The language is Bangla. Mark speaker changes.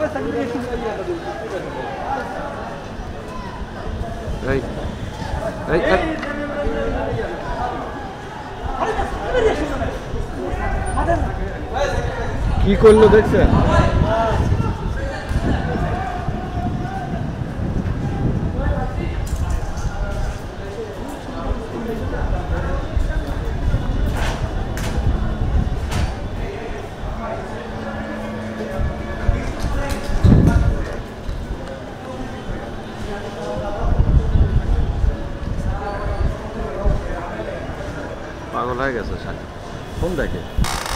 Speaker 1: এই এই কি করলো দেখছেন? পাগল হয়ে গেছে, ফোন দেখে।